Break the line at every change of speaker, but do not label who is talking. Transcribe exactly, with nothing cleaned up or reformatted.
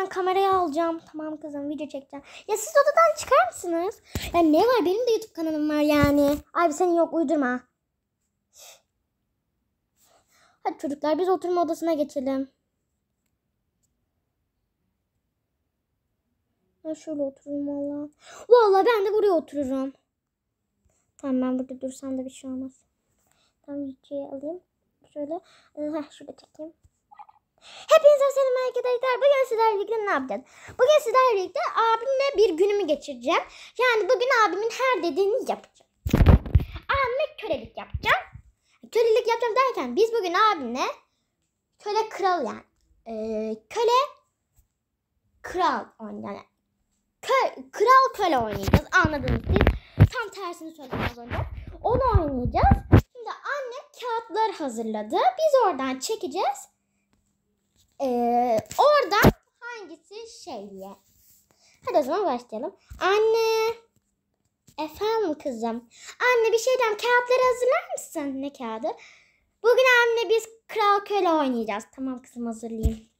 ben kamerayı alacağım. Tamam kızım, video çekeceğim. Ya siz odadan çıkar mısınız? Ya ne var, benim de YouTube kanalım var yani. Abi senin yok, uydurma. Hadi çocuklar biz oturma odasına geçelim. Ben şöyle otururum valla. Valla ben de buraya otururum. Tamam, ben burada dursam da bir şey olmaz. Tamam, videoyu alayım. Şöyle heh, şurada çekeyim. Hepinize selam arkadaşlar. Bugün sizlerle birlikte ne yapacağız? Bugün sizlerle birlikte abimle bir günümü geçireceğim. Yani bugün abimin her dediğini yapacağım. Abime kölelik yapacağım. Kölelik yapacağım derken biz bugün abimle köle kral yani. Ee, köle kral oynayacağız. Kö, kral köle oynayacağız. Anladınız siz. Tam tersini söyledim az önce. Onu oynayacağız. Şimdi annem kağıtlar hazırladı. Biz oradan çekeceğiz. Ee, oradan hangisi şey diye. Hadi o zaman başlayalım. Anne. Efendim kızım. Anne bir şey diyeceğim. Kağıtları hazırlar mısın? Ne kağıdı? Bugün anne biz kral köle oynayacağız. Tamam kızım, hazırlayayım.